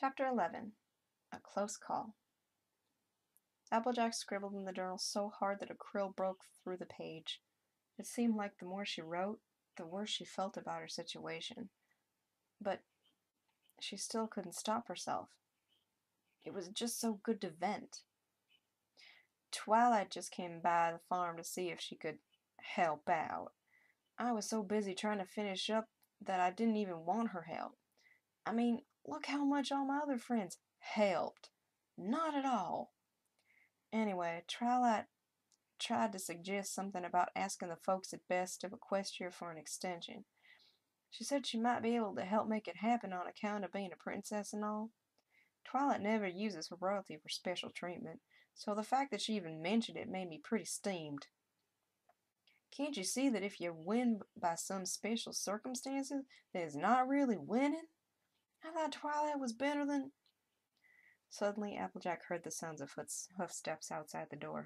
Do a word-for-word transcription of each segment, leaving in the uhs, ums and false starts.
Chapter eleven. A Close Call. Applejack scribbled in the journal so hard that a quill broke through the page. It seemed like the more she wrote, the worse she felt about her situation. But she still couldn't stop herself. It was just so good to vent. Twilight just came by the farm to see if she could help out. I was so busy trying to finish up that I didn't even want her help. I mean, look how much all my other friends helped. Not at all. Anyway, Twilight tried to suggest something about asking the folks at Best of Equestria for an extension. She said she might be able to help make it happen on account of being a princess and all. Twilight never uses her royalty for special treatment, so the fact that she even mentioned it made me pretty steamed. Can't you see that if you win by some special circumstances, that it's not really winning? I thought Twilight was better than... Suddenly, Applejack heard the sounds of footsteps outside the door.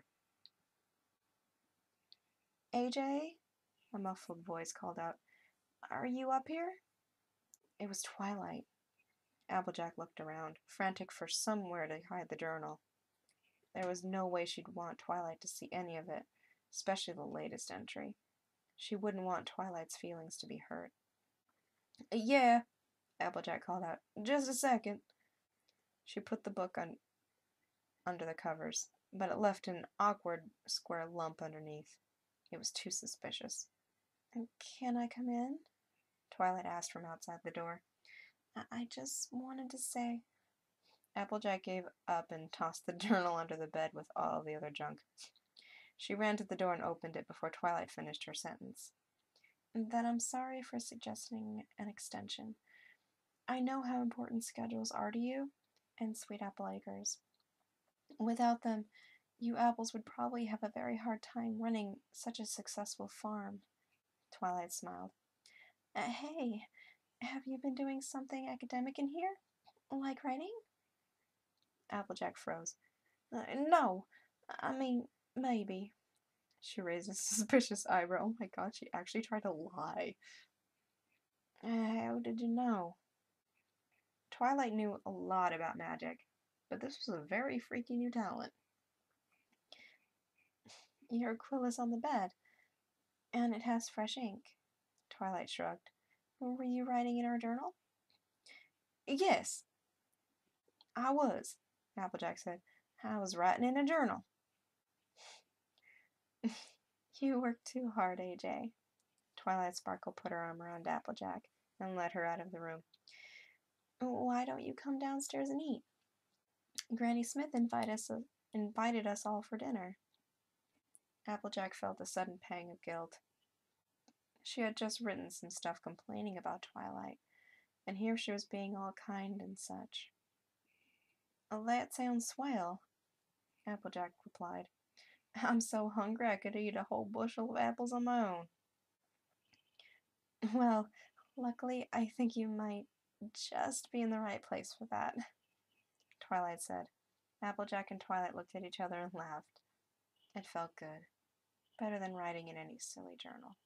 A J? A muffled voice called out. Are you up here? It was Twilight. Applejack looked around, frantic for somewhere to hide the journal. There was no way she'd want Twilight to see any of it, especially the latest entry. She wouldn't want Twilight's feelings to be hurt. Yeah, Applejack called out. Just a second. She put the book on under the covers, but it left an awkward square lump underneath. It was too suspicious. Can I come in? Twilight asked from outside the door. I, I just wanted to say... Applejack gave up and tossed the journal under the bed with all the other junk. She ran to the door and opened it before Twilight finished her sentence. That I'm sorry for suggesting an extension. I know how important schedules are to you and Sweet Apple Acres. Without them, you apples would probably have a very hard time running such a successful farm. Twilight smiled. Uh, hey, have you been doing something academic in here? Like writing? Applejack froze. Uh, no, I mean, maybe. She raised a suspicious eyebrow. Oh my god, she actually tried to lie. Uh, how did you know? Twilight knew a lot about magic, but this was a very freaky new talent. Your quill is on the bed, and it has fresh ink. Twilight shrugged. Were you writing in our journal? Yes, I was, Applejack said. I was writing in a journal. You work too hard, A J. Twilight Sparkle put her arm around Applejack and led her out of the room. Why don't you come downstairs and eat? Granny Smith invite us, uh, invited us all for dinner. Applejack felt a sudden pang of guilt. She had just written some stuff complaining about Twilight, and here she was being all kind and such. Oh, that sounds swell, Applejack replied. I'm so hungry I could eat a whole bushel of apples on my own. Well, luckily I think you might just be in the right place for that, Twilight said. Applejack and Twilight looked at each other and laughed. It felt good. Better than writing in any silly journal.